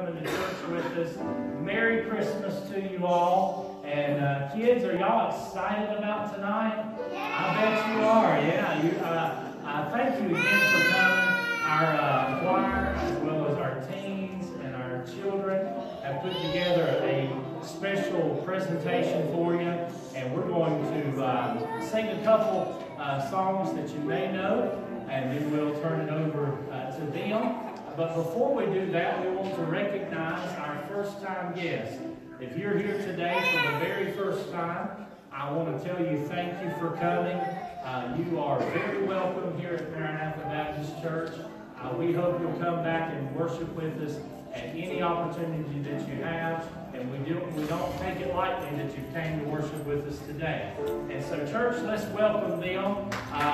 coming to church with us. Merry Christmas to you all. And kids, are y'all excited about tonight? I bet you are. Yeah. Thank you again for coming. Our choir, as well as our teens and our children, have put together a special presentation for you. And we're going to sing a couple songs that you may know, and then we'll turn it over to them. But before we do that, we want to recognize our first-time guests. If you're here today for the very first time, I want to tell you thank you for coming. You are very welcome here at Maranatha Baptist Church. We hope you'll come back and worship with us at any opportunity that you have. And we don't take it lightly that you came to worship with us today. And so, church, let's welcome them.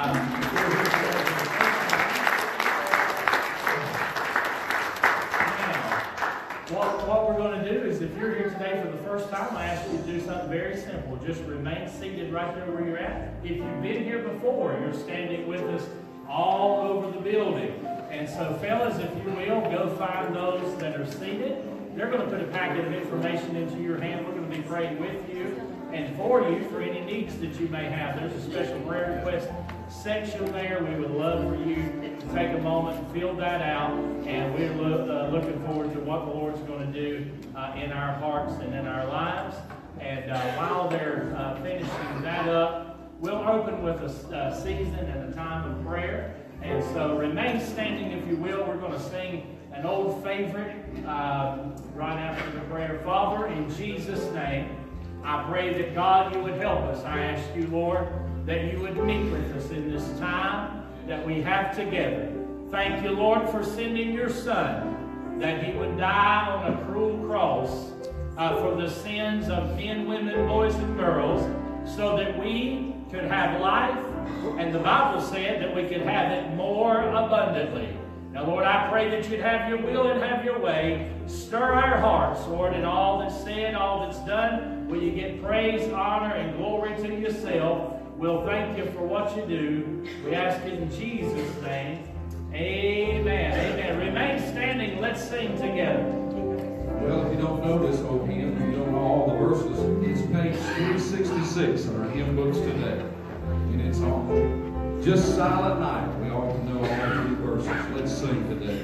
What we're going to do is, if you're here today for the first time, I ask you to do something very simple. Just remain seated right there where you're at. If you've been here before, you're standing with us all over the building. And so, fellas, if you will, go find those that are seated. They're going to put a packet of information into your hand. We're going to be praying with you and for you for any needs that you may have. There's a special prayer request section there. We would love for you to take a moment and fill that out. And we're looking forward to what the Lord's going to do in our hearts and in our lives. And while they're finishing that up, we'll open with a season and a time of prayer. And so remain standing, if you will. We're going to sing an old favorite right after the prayer. Father, in Jesus' name, I pray that God, you would help us. I ask you, Lord, that you would meet with us in this time that we have together. Thank you, Lord, for sending your Son, that he would die on a cruel cross for the sins of men, women, boys, and girls, so that we could have life, and the Bible said that we could have it more abundantly. Now, Lord, I pray that you'd have your will and have your way. Stir our hearts, Lord, in all that's said, all that's done. Will you get praise, honor, and glory to yourself? We'll thank you for what you do. We ask it in Jesus' name. Amen. Amen. Remain standing. Let's sing together. Well, if you don't know this old hymn, you don't know all the verses, it's page 366 in our hymn books today. And it's on Just Silent Night. We all know all 3 verses. Let's sing today.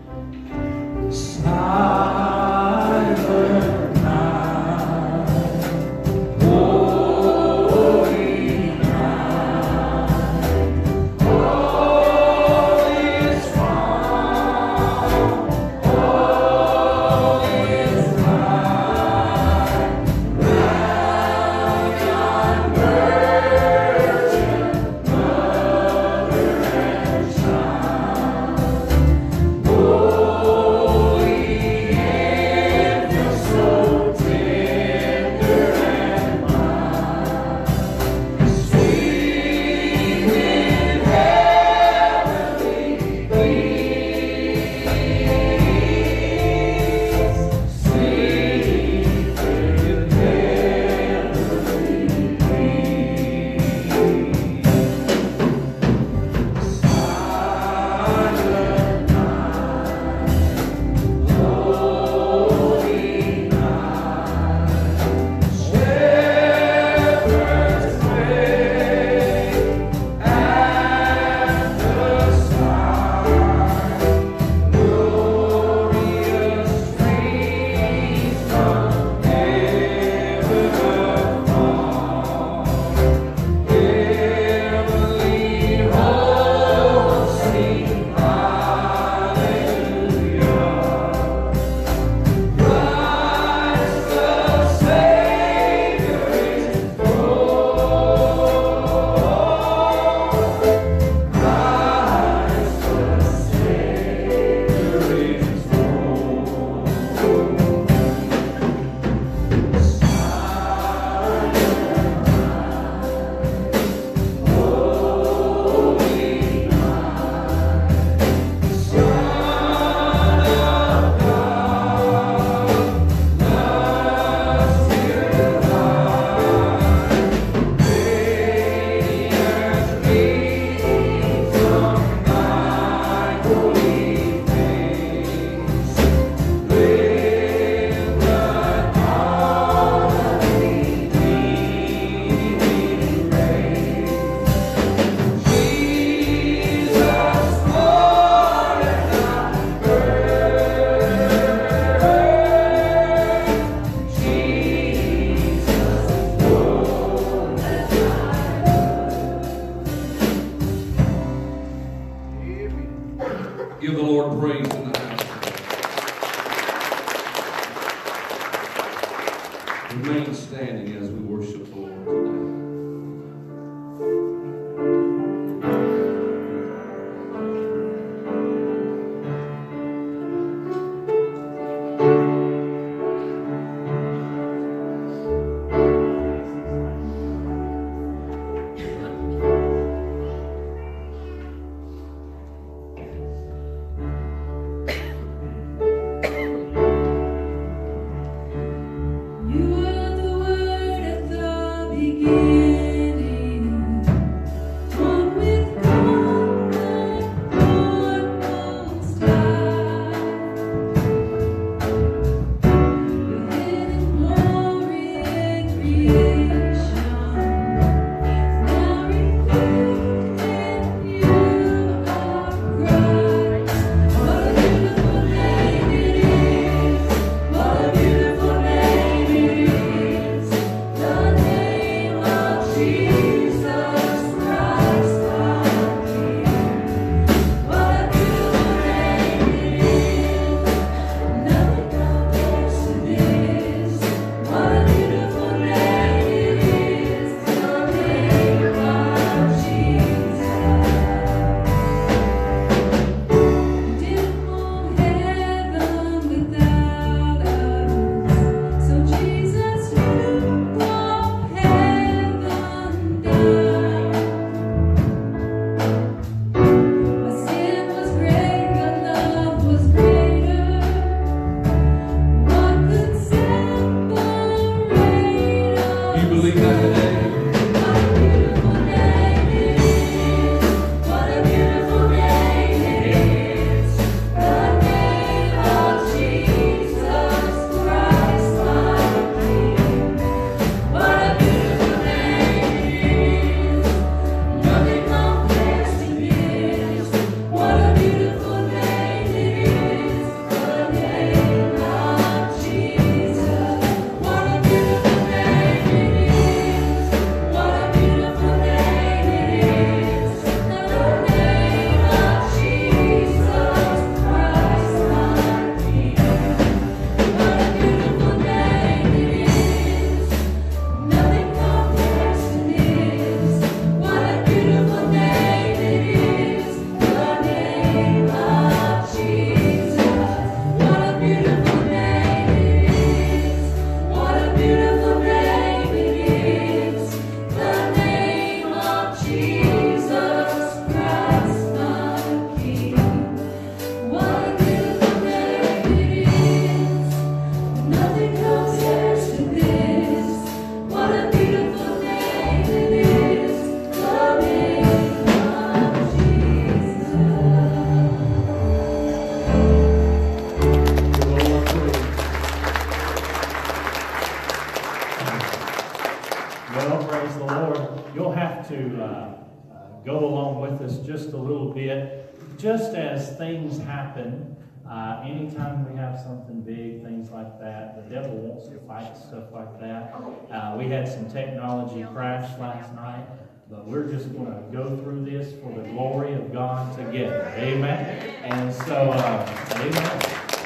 Silent night, holy night, all is found, all is bright, round virgin, mother and child, holy Remain standing as we worship the Lord today. Go along with us just a little bit. Just as things happen, anytime we have something big, things like that, the devil wants to fight stuff like that. We had some technology crash last night, but we're just going to go through this for the glory of God together. Amen? And so, amen.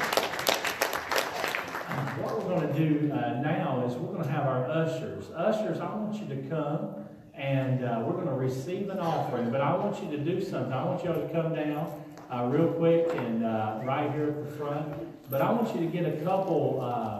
What we're going to do now is we're going to have our ushers. Ushers, I want you to come. And we're going to receive an offering, but I want you to do something. I want you all to come down real quick and right here at the front. But I want you to get a couple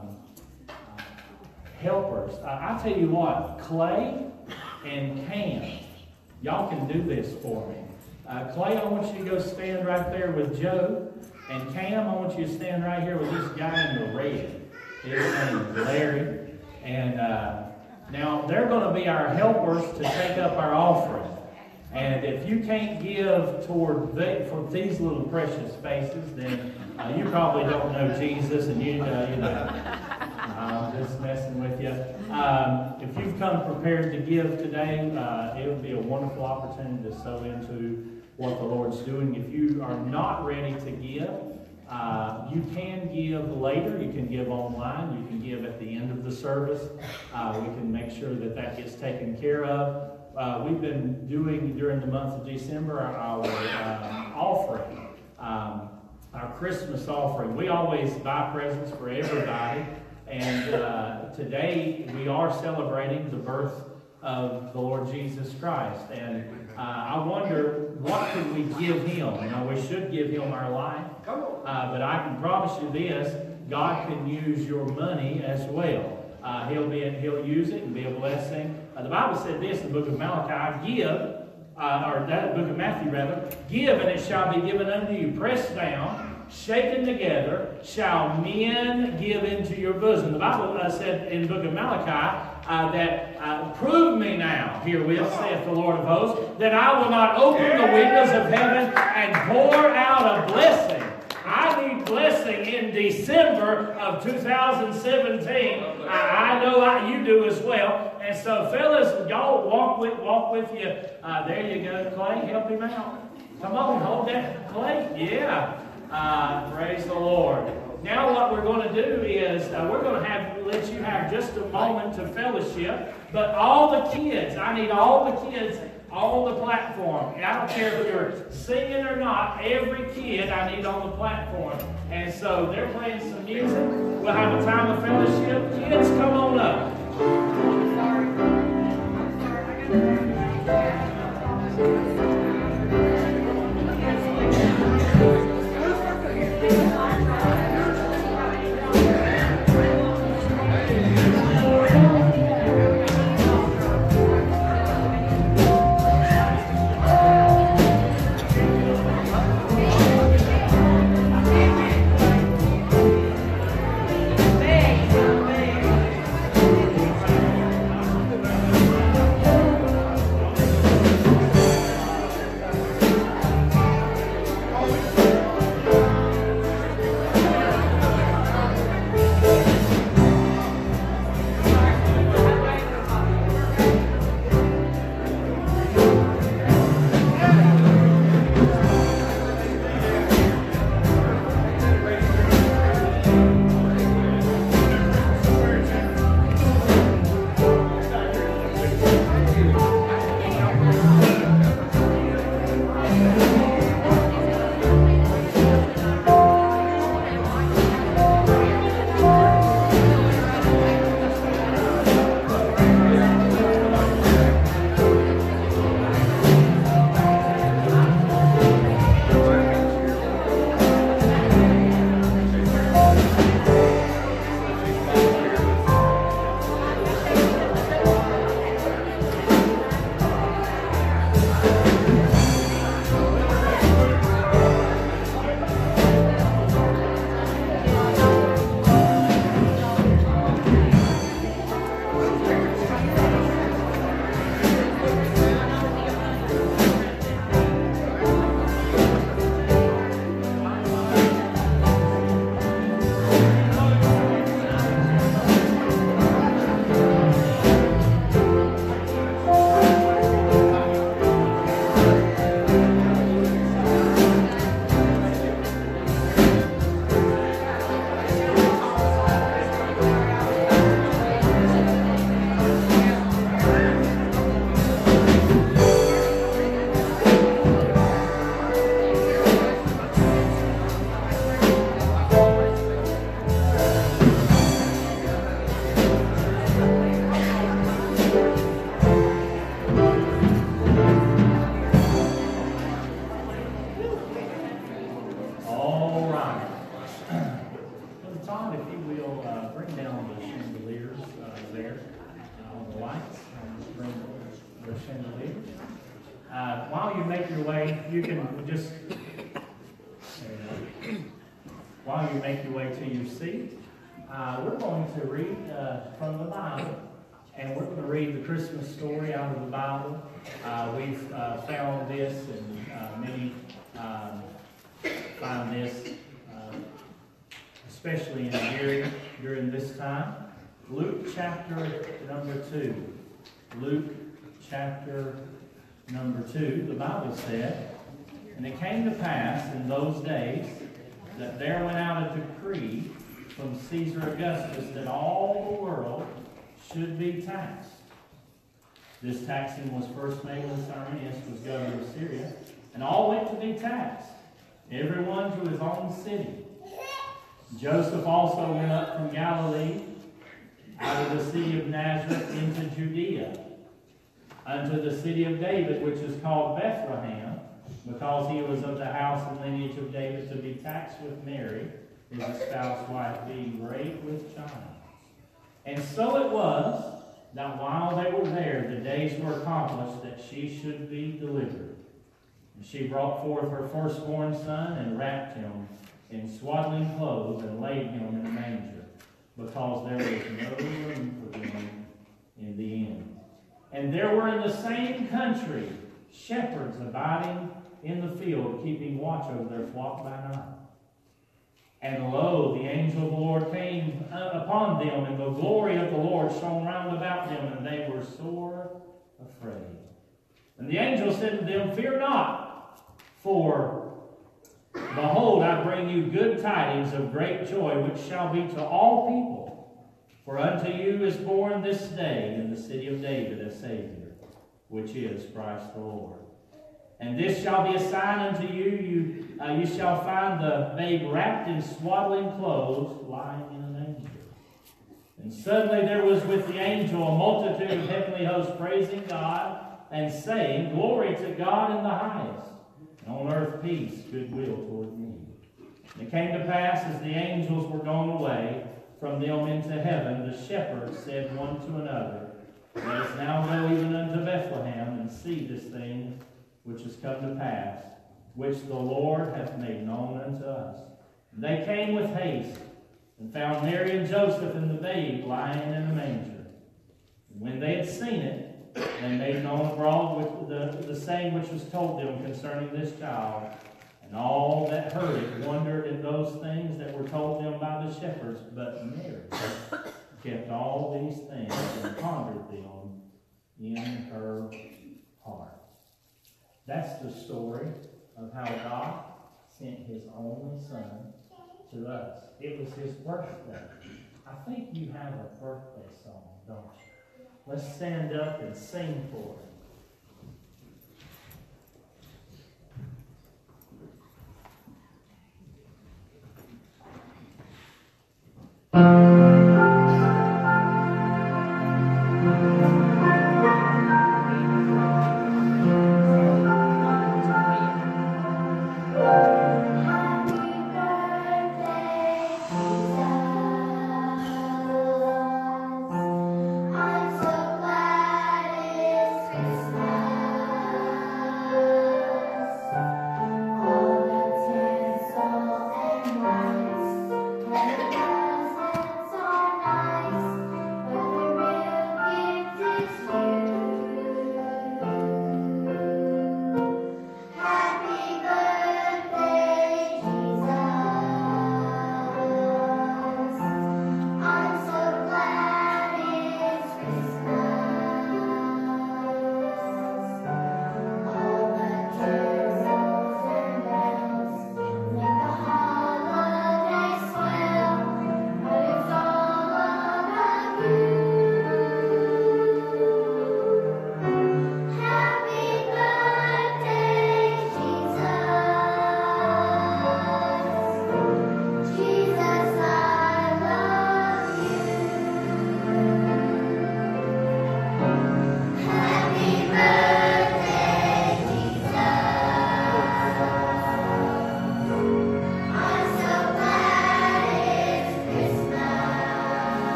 helpers. I tell you what, Clay and Cam, y'all can do this for me. Clay, I want you to go stand right there with Joe. And Cam, I want you to stand right here with this guy in the red. His name is Larry. And now, they're going to be our helpers to take up our offering. And if you can't give toward for these little precious faces, then you probably don't know Jesus, and you know, I'm just messing with you. If you've come prepared to give today, it would be a wonderful opportunity to sow into what the Lord's doing. If you are not ready to give, you can give later. You can give online. You can give at the end of the service. We can make sure that that gets taken care of. We've been doing during the month of December our offering, our Christmas offering. We always buy presents for everybody, And today we are celebrating the birth of the Lord Jesus Christ. And I wonder, what could we give Him? You know, we should give Him our life. But I can promise you this, God can use your money as well. He'll use it and be a blessing. The Bible said this in the book of Malachi, give, or that book of Matthew rather, give and it shall be given unto you, pressed down, shaken together, shall men give into your bosom. The Bible said in the book of Malachi that prove me now, herewith, saith the Lord of hosts, that I will not open the windows of heaven and pour out a blessing. I need blessing in December of 2017. I know you do as well. And so, fellas, y'all walk with you. There you go, Clay. Help him out. Come on, hold that, Clay. Yeah. Praise the Lord. Now what we're going to do is we're going to let you have just a moment to fellowship. But all the kids, I need all the kids on the platform. And I don't care if you're singing or not, every kid I need on the platform. And so they're playing some music. We'll have a time of fellowship. Kids, come on up. While you make your way, you can just, while you make your way to your seat, we're going to read from the Bible, and we're going to read the Christmas story out of the Bible. We've found this, and many find this, especially during this time. Luke chapter number 2. Luke chapter number 2, the Bible said, "And it came to pass in those days that there went out a decree from Caesar Augustus that all the world should be taxed. This taxing was first made when Cyrenius was governor of Syria, and all went to be taxed, everyone to his own city. Joseph also went up from Galilee out of the city of Nazareth into Judea, unto the city of David, which is called Bethlehem, because he was of the house and lineage of David, to be taxed with Mary, his espoused wife, being great with child. And so it was, that while they were there, the days were accomplished that she should be delivered. And she brought forth her firstborn son, and wrapped him in swaddling clothes, and laid him in a manger, because there was no room for them in the inn. And there were in the same country shepherds abiding in the field, keeping watch over their flock by night. And lo, the angel of the Lord came upon them, and the glory of the Lord shone round about them, and they were sore afraid. And the angel said to them, Fear not, for behold, I bring you good tidings of great joy, which shall be to all people. For unto you is born this day in the city of David a Savior, which is Christ the Lord. And this shall be a sign unto you. You shall find the babe wrapped in swaddling clothes, lying in a manger. And suddenly there was with the angel a multitude of heavenly hosts praising God, and saying, Glory to God in the highest, and on earth peace, goodwill toward men. And it came to pass, as the angels were gone away from them into heaven, the shepherds said one to another, Let us now go even unto Bethlehem, and see this thing which has come to pass, which the Lord hath made known unto us. And they came with haste, and found Mary and Joseph and the babe lying in a manger. And when they had seen it, they made known abroad with the saying which was told them concerning this child. And all that heard it wondered at those things that were told them by the shepherds. But Mary kept all these things and pondered them in her heart. That's the story of how God sent his only son to us. It was his birthday. I think you have a birthday song, don't you? Let's stand up and sing for it.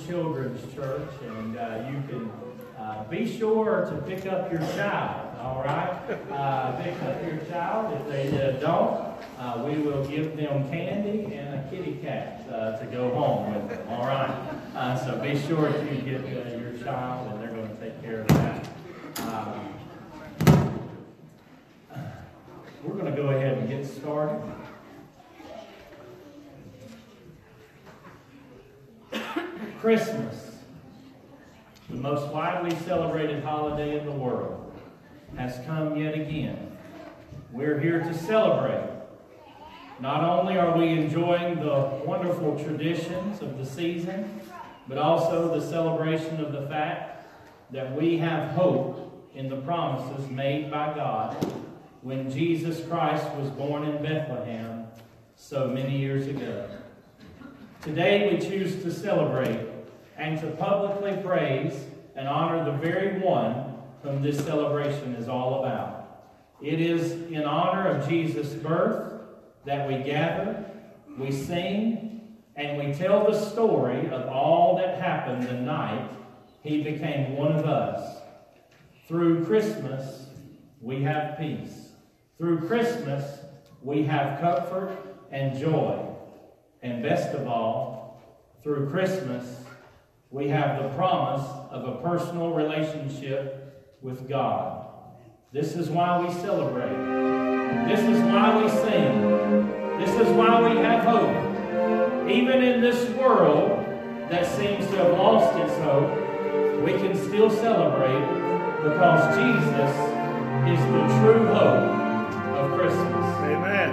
Children's Church, and you can be sure to pick up your child, all right? Pick up your child. If they don't, we will give them candy and a kitty cat to go home with them, all right? So be sure to get your child, and they're going to take care of that. We're going to go ahead and get started. Christmas, the most widely celebrated holiday in the world, has come yet again. We're here to celebrate. Not only are we enjoying the wonderful traditions of the season, but also the celebration of the fact that we have hope in the promises made by God when Jesus Christ was born in Bethlehem so many years ago. Today we choose to celebrate and to publicly praise and honor the very one whom this celebration is all about. It is in honor of Jesus' birth that we gather, we sing, and we tell the story of all that happened the night he became one of us. Through Christmas, we have peace. Through Christmas, we have comfort and joy. And best of all, through Christmas, we have the promise of a personal relationship with God. This is why we celebrate. This is why we sing. This is why we have hope. Even in this world that seems to have lost its hope, we can still celebrate because Jesus is the true hope of Christmas. Amen.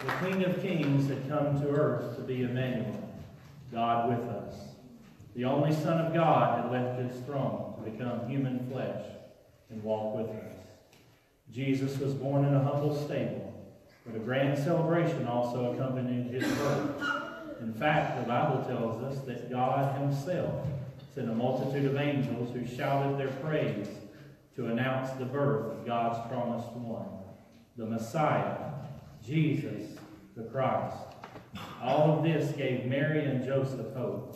The King of Kings had come to earth to be Emmanuel, God with us. The only Son of God had left his throne to become human flesh and walk with us. Jesus was born in a humble stable, but a grand celebration also accompanied his birth. In fact, the Bible tells us that God himself sent a multitude of angels who shouted their praise to announce the birth of God's promised one, the Messiah, Jesus, the Christ. All of this gave Mary and Joseph hope.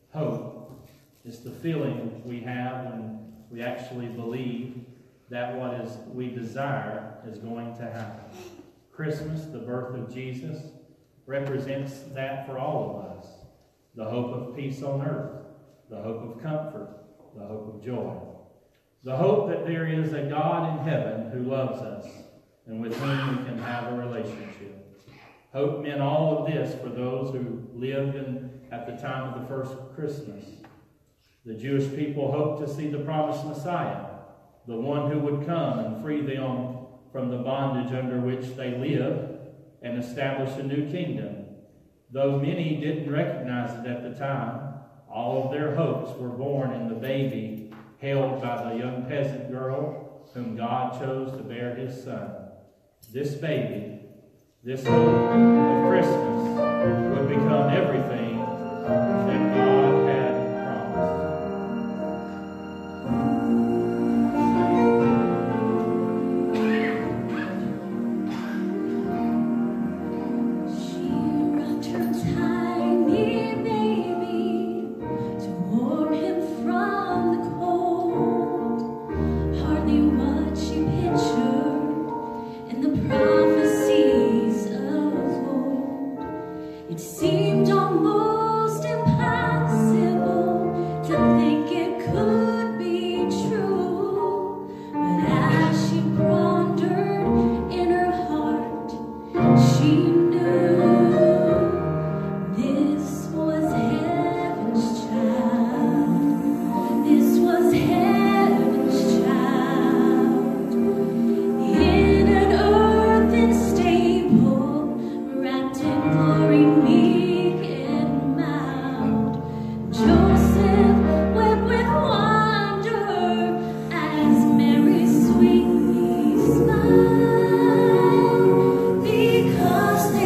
Hope is the feeling we have when we actually believe that what is we desire is going to happen. Christmas, the birth of Jesus, represents that for all of us. The hope of peace on earth, the hope of comfort, the hope of joy. The hope that there is a God in heaven who loves us and with whom we can have a relationship. Hope meant all of this for those who lived at the time of the first Christmas. The Jewish people hoped to see the promised Messiah, the one who would come and free them from the bondage under which they lived and establish a new kingdom. Though many didn't recognize it at the time, all of their hopes were born in the baby held by the young peasant girl whom God chose to bear his son. This baby, this hope of Christmas, would become everything that God had promised. Because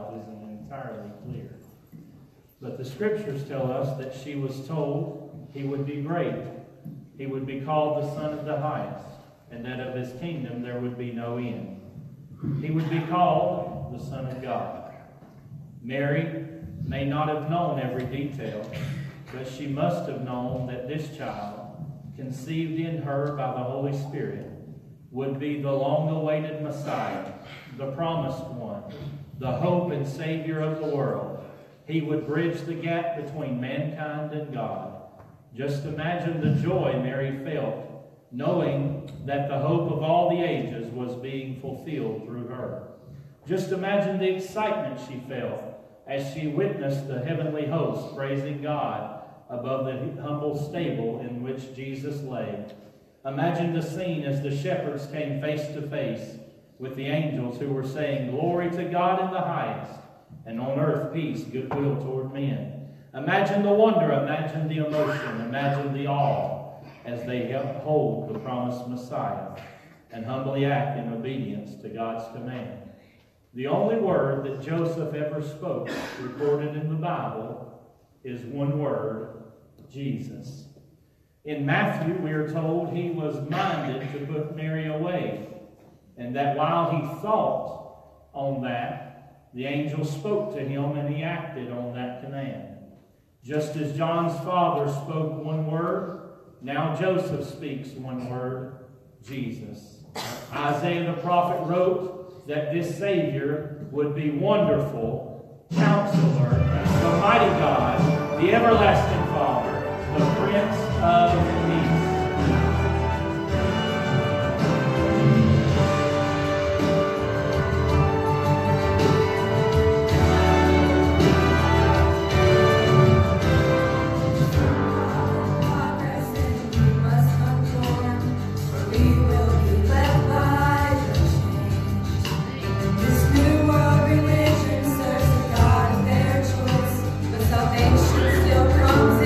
herself isn't entirely clear. But the scriptures tell us that she was told he would be great. He would be called the Son of the Highest, and that of his kingdom there would be no end. He would be called the Son of God. Mary may not have known every detail, but she must have known that this child, conceived in her by the Holy Spirit, would be the long-awaited Messiah, the promised one, the hope and Savior of the world. He would bridge the gap between mankind and God. Just imagine the joy Mary felt, knowing that the hope of all the ages was being fulfilled through her. Just imagine the excitement she felt as she witnessed the heavenly host praising God above the humble stable in which Jesus lay. Imagine the scene as the shepherds came face to face with the angels who were saying, "Glory to God in the highest, and on earth peace, goodwill toward men." Imagine the wonder, imagine the emotion, imagine the awe as they hold the promised Messiah and humbly act in obedience to God's command. The only word that Joseph ever spoke, recorded in the Bible, is one word: Jesus. In Matthew, we are told he was minded to put Mary away, and that while he thought on that, the angel spoke to him and he acted on that command. Just as John's father spoke one word, now Joseph speaks one word: Jesus. Isaiah the prophet wrote that this Savior would be Wonderful, Counselor, the Mighty God, the Everlasting Father, the Prince of Peace. Still comes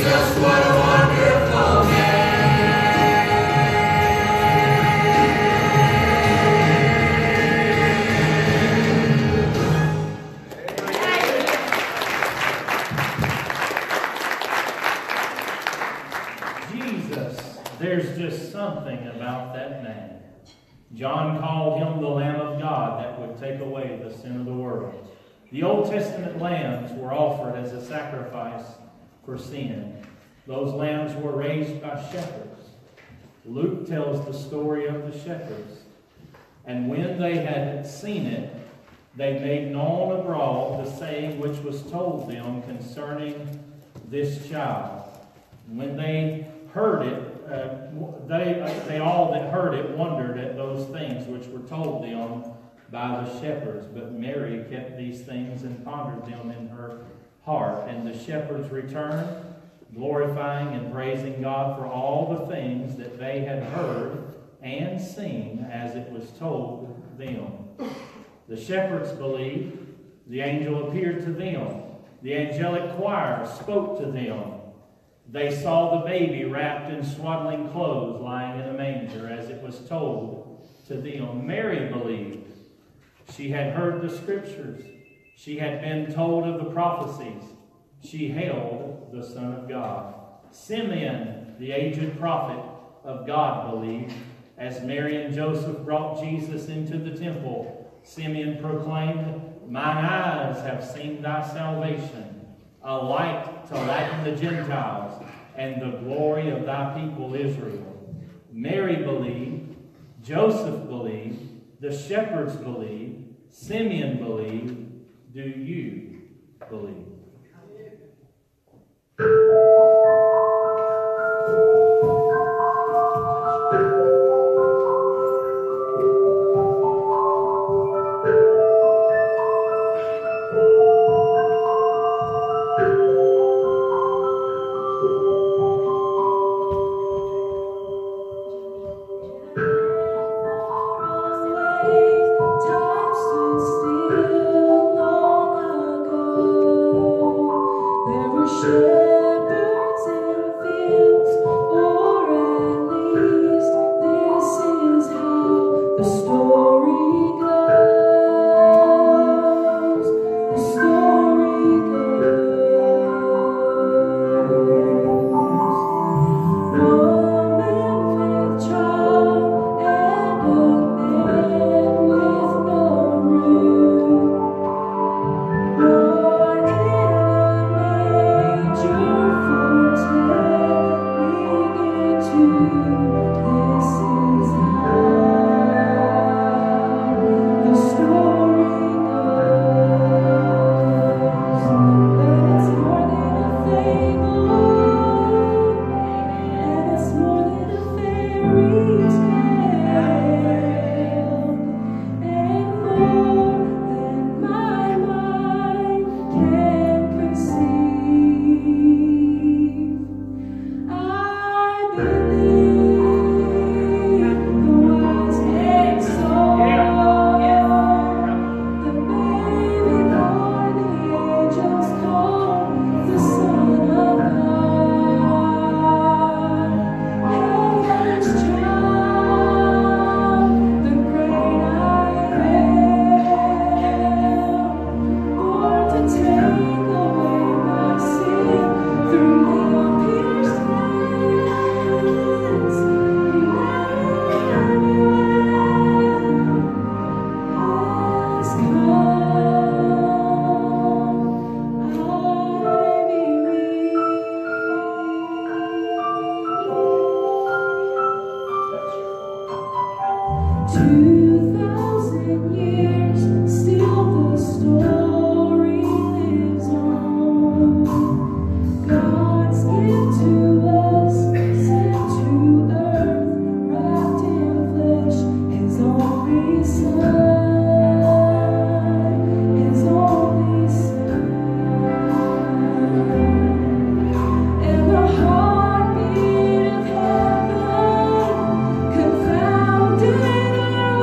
There's just something about that name. John called him the Lamb of God that would take away the sin of the world. The Old Testament lambs were offered as a sacrifice for sin. Those lambs were raised by shepherds. Luke tells the story of the shepherds. And when they had seen it, they made known abroad the saying which was told them concerning this child. And when they heard it, they all that heard it wondered at those things which were told them by the shepherds. But Mary kept these things and pondered them in her heart. And the shepherds returned, glorifying and praising God for all the things that they had heard and seen as it was told them. The shepherds believed. The angel appeared to them. The angelic choir spoke to them. They saw the baby wrapped in swaddling clothes lying in a manger as it was told to them. Mary believed. She had heard the scriptures. She had been told of the prophecies. She hailed the Son of God. Simeon, the aged prophet of God, believed. As Mary and Joseph brought Jesus into the temple, Simeon proclaimed, "Mine eyes have seen thy salvation, a light to lighten the Gentiles, and the glory of thy people Israel." Mary believed, Joseph believed, the shepherds believed, Simeon believed. Do you believe? Confounded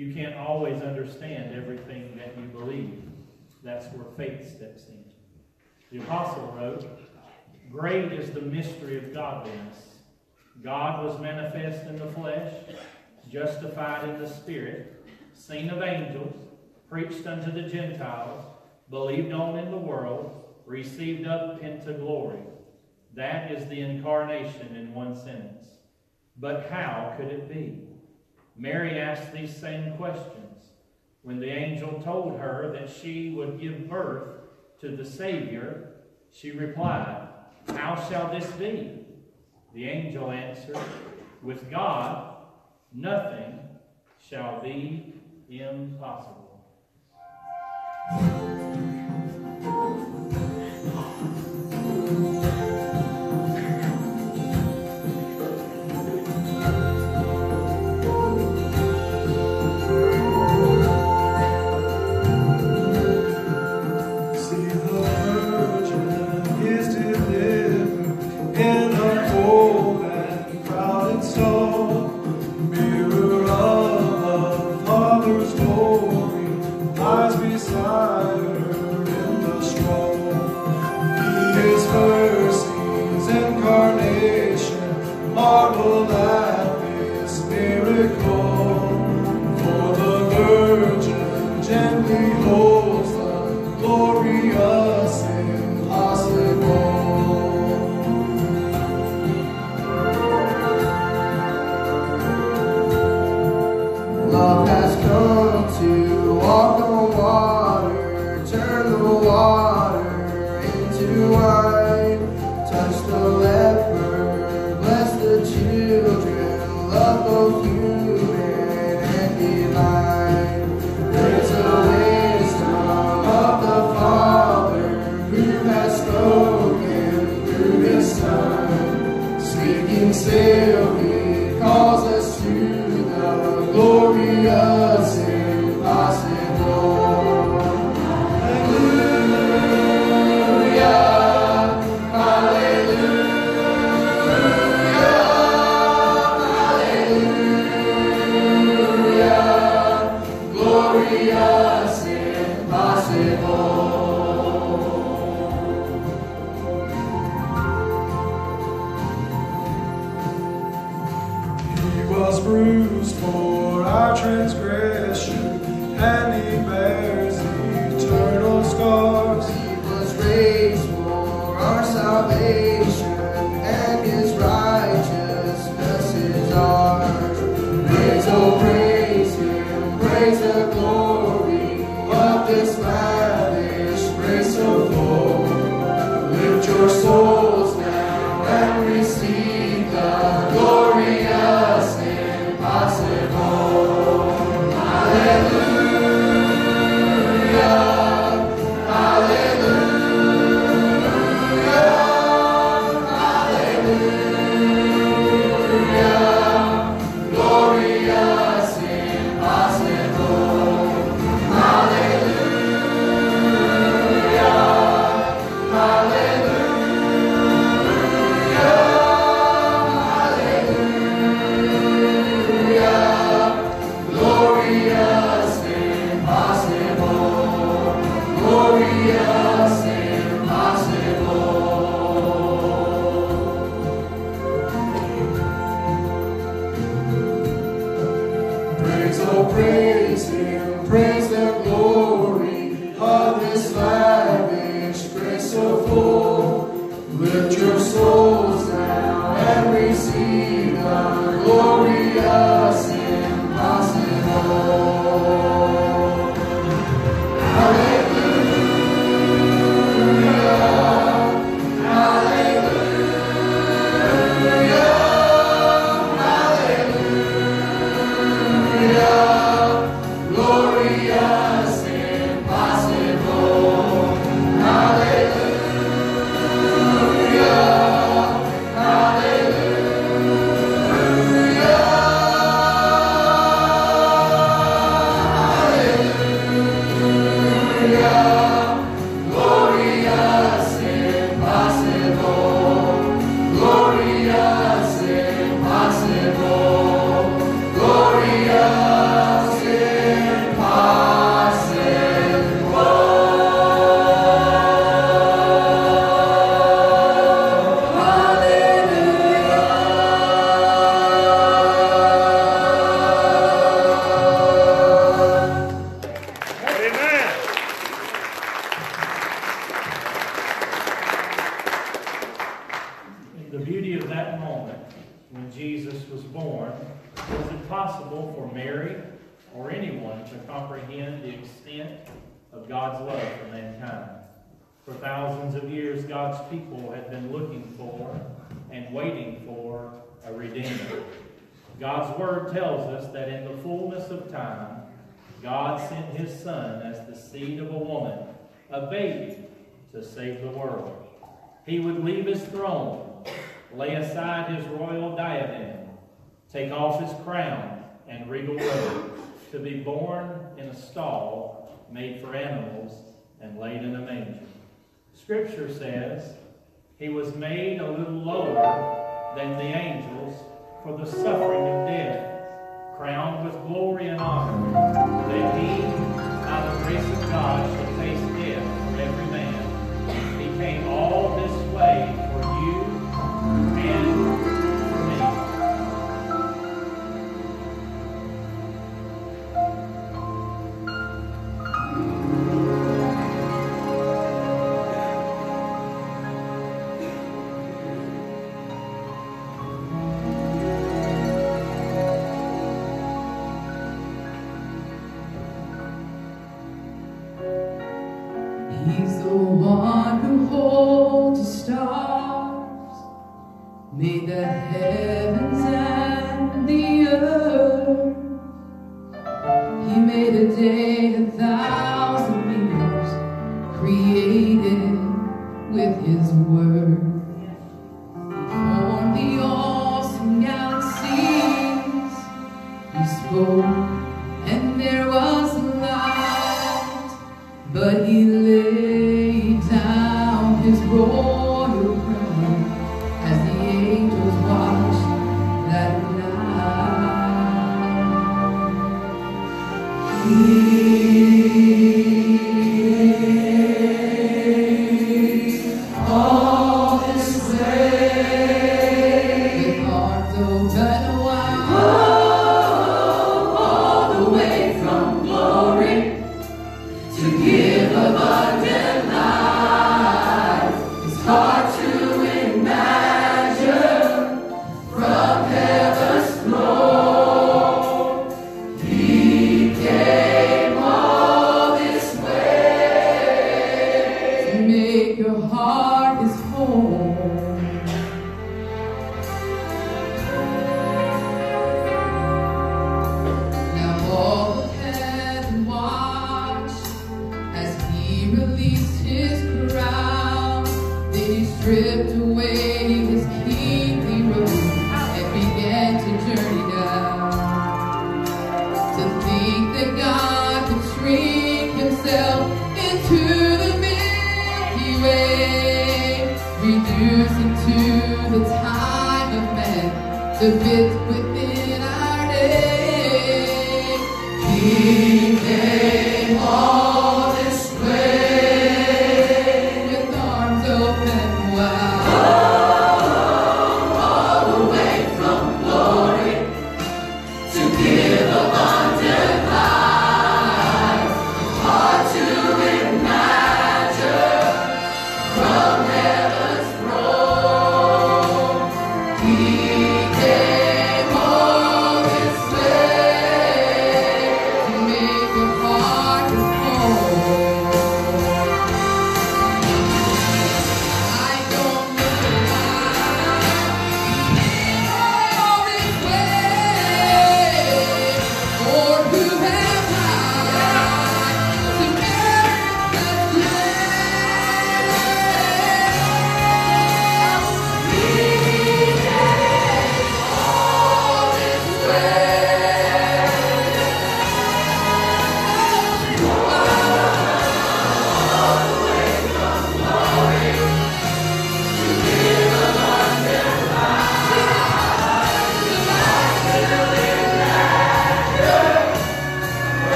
You can't always understand everything that you believe. That's where faith steps in. The apostle wrote, "Great is the mystery of godliness. God was manifest in the flesh, justified in the spirit, seen of angels, preached unto the Gentiles, believed on in the world, received up into glory." That is the incarnation in one sentence. But how could it be? Mary asked these same questions. When the angel told her that she would give birth to the Savior, she replied, "How shall this be?" The angel answered, "With God, nothing shall be impossible." Hallelujah. when Jesus was born, was it possible for Mary or anyone to comprehend the extent of God's love for mankind? For thousands of years, God's people had been looking for and waiting for a Redeemer. God's Word tells us that in the fullness of time, God sent His Son as the seed of a woman, a baby, to save the world. He would leave His throne, lay aside His royal diadem, take off His crown and regal robe, to be born in a stall made for animals and laid in a manger. Scripture says He was made a little lower than the angels for the suffering of death, crowned with glory and honor, that He, by the grace of God, should taste death for every man. He came all this way for you and for me. He's the one who holds the stars, made the heavens and the earth. He made a day 1,000 years, created with His word. He formed the awesome galaxies. He spoke, and there was light. But He laid down His royal crown as the angels watched that night. All this way, with arms open wide, all the way from glory to give abundant life. It's hard to imagine from heaven's throne. He came all this way to make your heart His home. Now all of heaven watch as He released His crown. Then He stripped away His kingly robe and began to journey down. To think that God could shrink Himself into the Milky Way, reducing to the time of man, to fit within our day. He came all this way with arms open wide, all the way from glory to give abundant life. Hard to imagine from heaven's throne. He came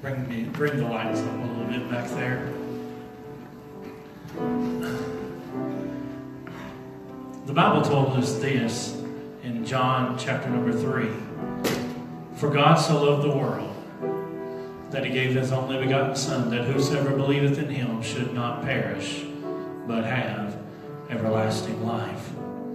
Bring the lights up a little bit back there. The Bible told us this in John chapter number 3. For God so loved the world that he gave his only begotten Son, that whosoever believeth in him should not perish, but have everlasting life.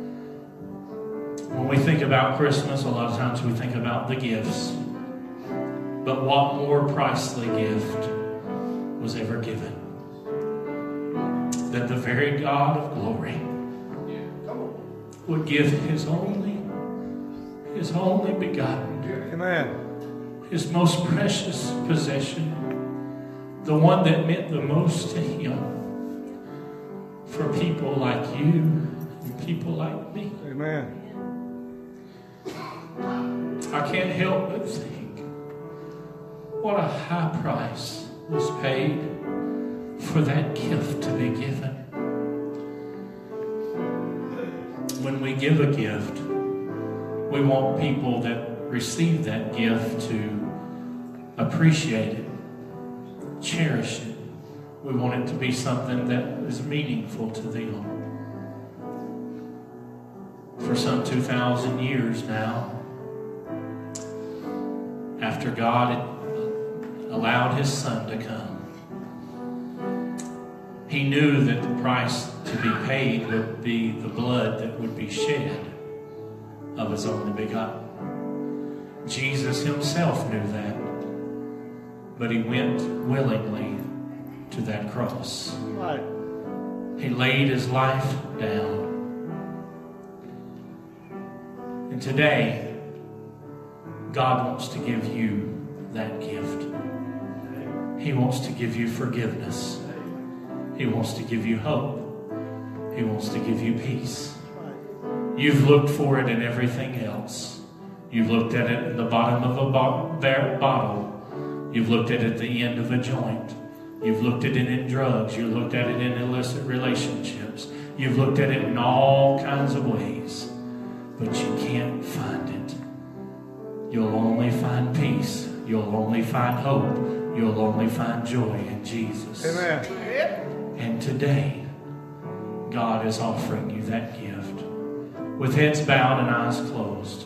When we think about Christmas, a lot of times we think about the gifts. But what more priceless gift was ever given than the very God of glory would give his only begotten, Amen, his most precious possession, the one that meant the most to him, for people like you and people like me. Amen. I can't help but think what a high price was paid for that gift to be given. When we give a gift, we want people that receive that gift to appreciate it, cherish it. We want it to be something that is meaningful to them. For some 2,000 years now, after God had allowed his Son to come, he knew that the price to be paid would be the blood that would be shed of his only begotten. Jesus himself knew that, but he went willingly to that cross. Right. He laid his life down. And today, God wants to give you that gift. He wants to give you forgiveness. He wants to give you hope. He wants to give you peace. You've looked for it in everything else. You've looked at it at the bottom of a bottle. You've looked at it at the end of a joint. You've looked at it in drugs. You've looked at it in illicit relationships. You've looked at it in all kinds of ways. But you can't find it. You'll only find peace. You'll only find hope. You'll only find joy in Jesus. Amen. And today, God is offering you that gift. With heads bowed and eyes closed,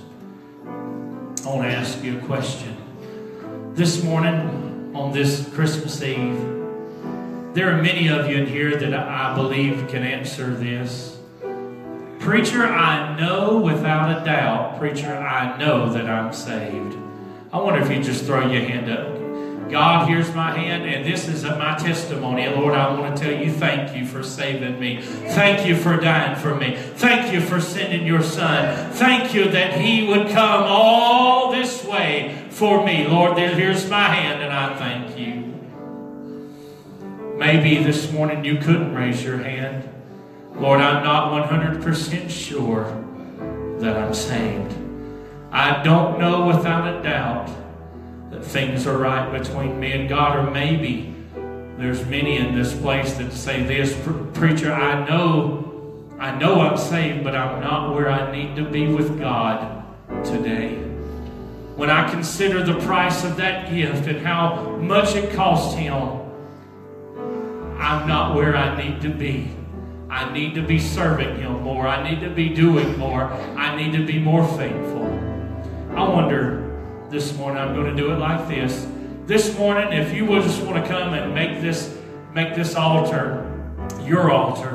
I want to ask you a question. This morning, on this Christmas Eve, there are many of you in here that I believe can answer this. Preacher, I know without a doubt, preacher, I know that I'm saved. I wonder if you just throw your hand up. God, here's my hand, and this is my testimony. And Lord, I want to tell you, thank you for saving me. Thank you for dying for me. Thank you for sending your Son. Thank you that he would come all this way for me. Lord, here's my hand, and I thank you. Maybe this morning you couldn't raise your hand. Lord, I'm not 100% sure that I'm saved. I don't know without a doubt that things are right between me and God. Or maybe there's many in this place that say this, preacher, I know I'm saved, but I'm not where I need to be with God today. When I consider the price of that gift and how much it cost him, I'm not where I need to be. I need to be serving him more. I need to be doing more. I need to be more faithful. I wonder this morning, I'm going to do it like this. This morning, if you would just want to come and make this altar your altar.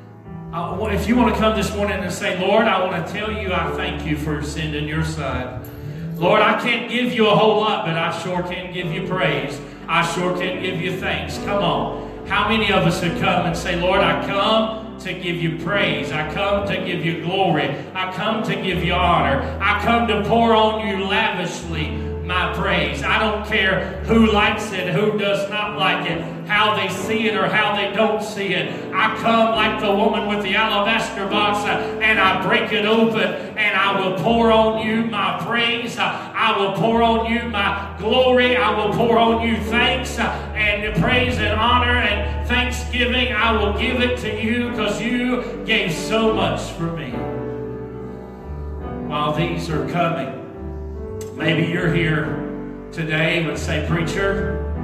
If you want to come this morning and say, Lord, I want to tell you I thank you for sending your Son. Lord, I can't give you a whole lot, but I sure can give you praise. I sure can give you thanks. Come on. How many of us would come and say, Lord, I come to give you praise. I come to give you glory. I come to give you honor. I come to pour on you lavishly my praise. I don't care who likes it, who does not like it, how they see it or how they don't see it. I come like the woman with the alabaster box and I break it open and I will pour on you my praise. I will pour on you my glory. I will pour on you thanks and praise and honor and thanksgiving. I will give it to you because you gave so much for me. While these are coming, maybe you're here today and say, preacher,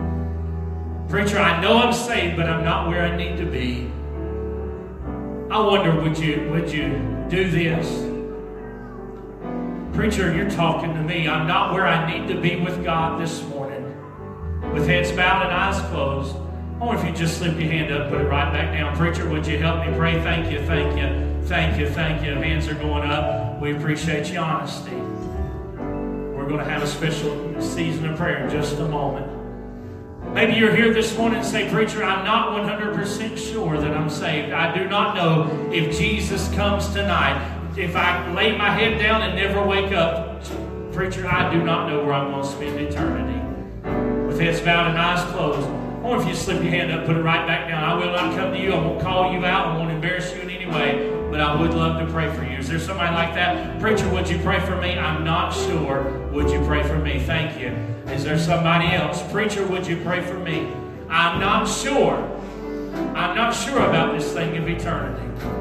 Preacher, I know I'm saved, but I'm not where I need to be. I wonder, would you do this? Preacher, you're talking to me. I'm not where I need to be with God this morning. With heads bowed and eyes closed, I wonder if you just slip your hand up, put it right back down. Preacher, would you help me pray? Thank you, thank you, thank you, thank you. Hands are going up. We appreciate your honesty. We're going to have a special season of prayer in just a moment. Maybe you're here this morning and say, Preacher, I'm not 100% sure that I'm saved. I do not know if Jesus comes tonight. If I lay my head down and never wake up, Preacher, I do not know where I'm going to spend eternity. With heads bowed and eyes closed, or if you slip your hand up, put it right back down. I will not come to you. I won't call you out. I won't embarrass you in any way. But I would love to pray for you. Is there somebody like that? Preacher, would you pray for me? I'm not sure. Would you pray for me? Thank you. Is there somebody else? Preacher, would you pray for me? I'm not sure. I'm not sure about this thing of eternity.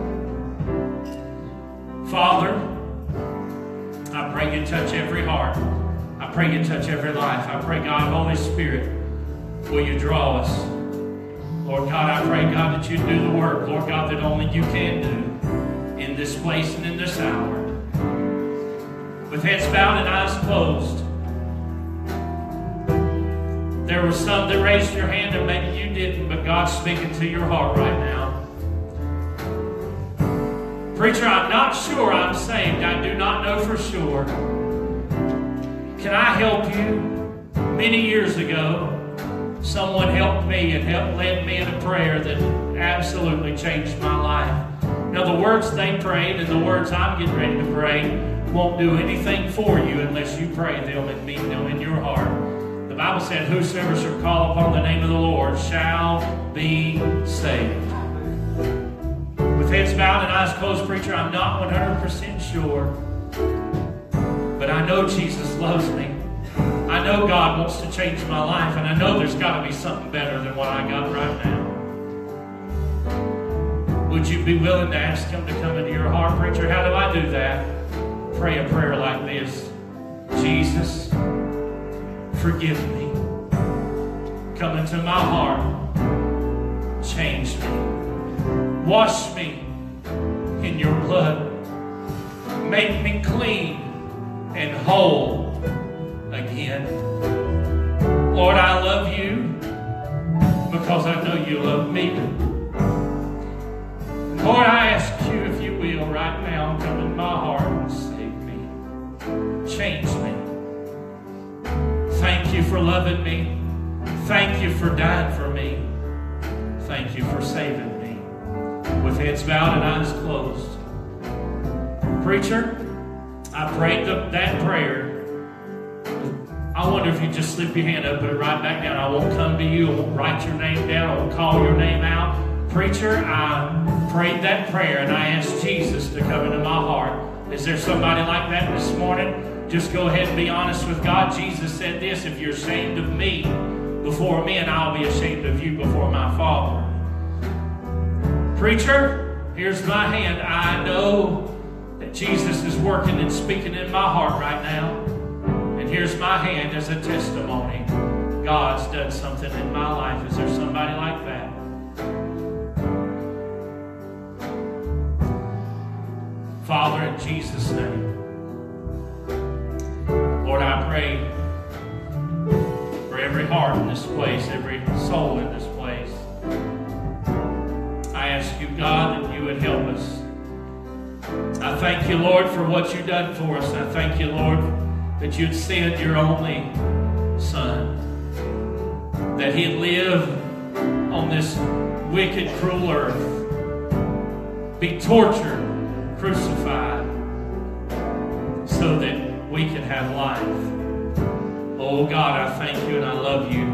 Father, I pray you touch every heart. I pray you touch every life. I pray, God, Holy Spirit, will you draw us? Lord God, I pray, God, that you do the work, Lord God, that only you can do in this place and in this hour. With heads bowed and eyes closed, there were some that raised your hand and maybe you didn't, but God's speaking to your heart right now. Preacher, I'm not sure I'm saved. I do not know for sure. Can I help you? Many years ago, someone helped me and led me in a prayer that absolutely changed my life. Now, the words they prayed and the words I'm getting ready to pray won't do anything for you unless you pray them and mean them in your heart. The Bible said, whosoever shall call upon the name of the Lord shall be saved. With heads bowed and eyes closed, Preacher, I'm not 100% sure. But I know Jesus loves me. I know God wants to change my life, and I know there's got to be something better than what I got right now. Would you be willing to ask Him to come into your heart? Preacher, how do I do that? Pray a prayer like this. Jesus, forgive me. Come into my heart. Change me. Wash me in your blood. Make me clean and whole again. Lord, I love you because I know you love me. Lord, I ask you, if you will, right now, come in my heart and save me. Change me. Thank you for loving me. Thank you for dying for me. Thank you for saving me. With heads bowed and eyes closed. Preacher, I prayed that prayer. I wonder if you just slip your hand up, put it right back down. I won't come to you. I won't write your name down. I won't call your name out. Preacher, I prayed that prayer and I asked Jesus to come into my heart. Is there somebody like that this morning? Just go ahead and be honest with God. Jesus said this, if you're ashamed of me before men, I'll be ashamed of you before my Father. Preacher, here's my hand. I know that Jesus is working and speaking in my heart right now. And here's my hand as a testimony. God's done something in my life. Is there somebody like that? Father, in Jesus' name, Lord, I pray for every heart in this place, every soul in this place. I ask you, God, that you would help us. I thank you, Lord, for what you've done for us. I thank you, Lord, that you'd send your only Son, that he'd live on this wicked, cruel earth, be tortured, crucified, so that we can have life. Oh God, I thank you and I love you.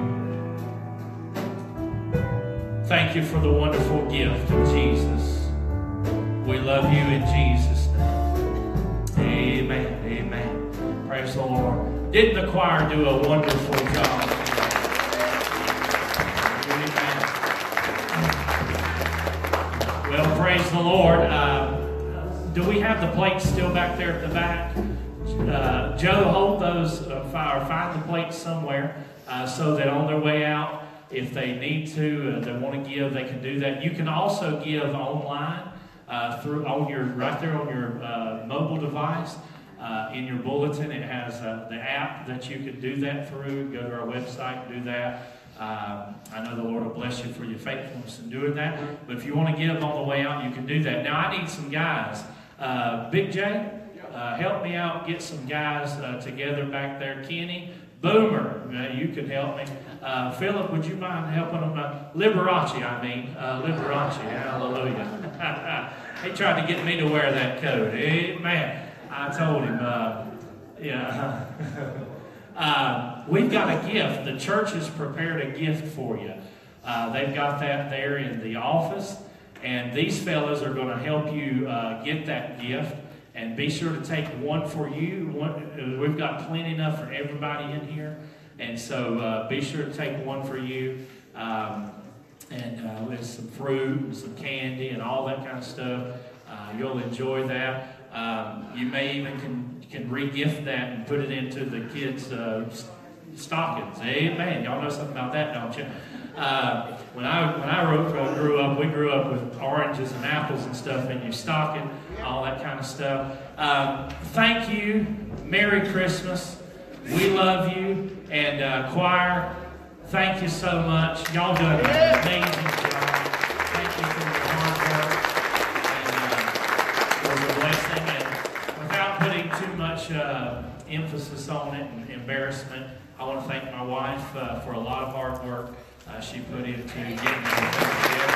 Thank you for the wonderful gift of Jesus. We love you in Jesus' name. Amen. Amen. Praise the Lord. Didn't the choir do a wonderful job? Amen. Well, praise the Lord. Do we have the plates still back there at the back? Joe, hold those, or find the plates somewhere so that on their way out, if they need to, they want to give, they can do that. You can also give online right there on your mobile device. In your bulletin, it has the app that you can do that through. Go to our website, do that. I know the Lord will bless you for your faithfulness in doing that. But if you want to give on the way out, you can do that. Now, I need some guys. Big J, help me out. Get some guys together back there. Kenny, Boomer, you can help me. Philip, would you mind helping them? Liberace, Liberace, hallelujah. He tried to get me to wear that coat. Amen. I told him, we've got a gift. The church has prepared a gift for you. They've got that there in the office, and these fellas are going to help you get that gift. And be sure to take one for you. We've got plenty enough for everybody in here, and so be sure to take one for you. And with some fruit and some candy and all that kind of stuff. You'll enjoy that. You may even can re-gift that and put it into the kids' stockings. Amen. Y'all know something about that, don't you? When I grew up, we grew up with oranges and apples and stuff in your stocking, all that kind of stuff. Thank you. Merry Christmas. We love you. And choir, thank you so much. Y'all done an amazing job. Thank you for your hard work and for the blessing. And without putting too much emphasis on it and embarrassment, I want to thank my wife for a lot of hard work she put into getting everything together.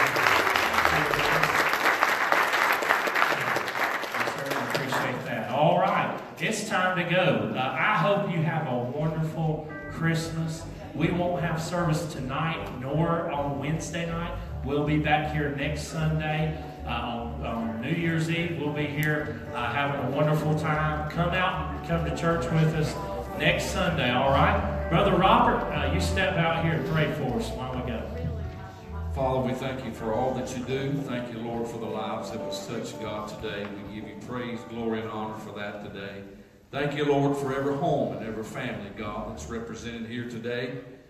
I certainly appreciate that. All right, it's time to go. I hope you have a wonderful Christmas. We won't have service tonight nor on Wednesday night. We'll be back here next Sunday. On New Year's Eve, we'll be here having a wonderful time. Come out and come to church with us next Sunday, all right? Brother Robert, you step out here and pray for us while we go. Father, we thank you for all that you do. Thank you, Lord, for the lives that was touched, God, today. We give you praise, glory, and honor for that today. Thank you, Lord, for every home and every family, God, that's represented here today.